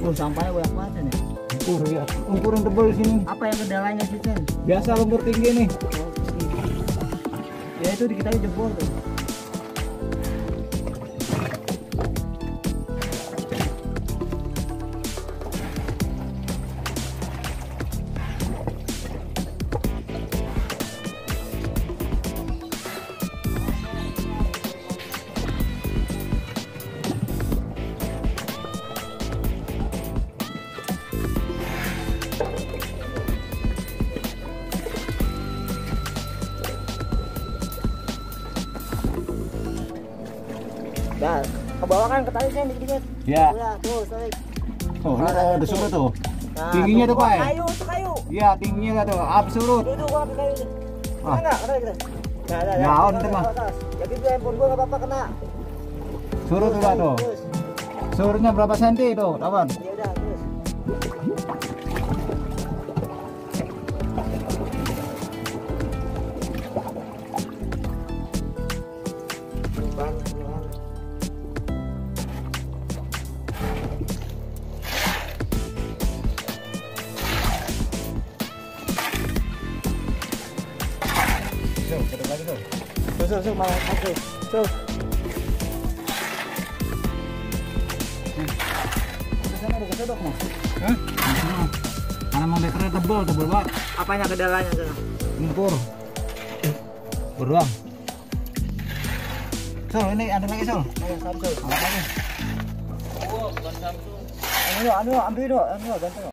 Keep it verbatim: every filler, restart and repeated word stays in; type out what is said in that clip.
Oh, sampahnya banyak banget nih. Lumpur ya, lumpur yang tebal di sini. Apa yang kendalanya sih, Sen? Biasa lumpur tinggi nih. Ya itu di kita jebol tuh. Ya, ke bawah kan ke tali Sen dikit-dikit. Ya. Udah, terus tarik. Oh, ini ada surut tuh. Nah, Tingginya tuh, Pak. Kayu, tuh kayu. Iya, tingginya tuh. Ab surut. Tuh, tuh gua ambil kayu tuh. Ah. Kena enggak? Kena kita. Nah, nah, Ya, nah, on, atas, mah. atas. Jadi tuh handphone gua enggak apa-apa kena. Surut Terus, udah tuh. terus. Surutnya berapa senti tuh, kawan? Ya udah, terus. Ban, ban. Tuh, kedua lagi tuh. Terus, terus, terus, malah terus. Terus. Di sana ada kesedok nih. Hah? Di sana. Karena emang meternya tebal, tebal banget. Apanya kendalanya sana? Lumpur. Beruang. Sol, ini ada lagi Sol. Ayo, Samsul. Apa lagi? Anu, anu, ambil dulu, anu, gantung.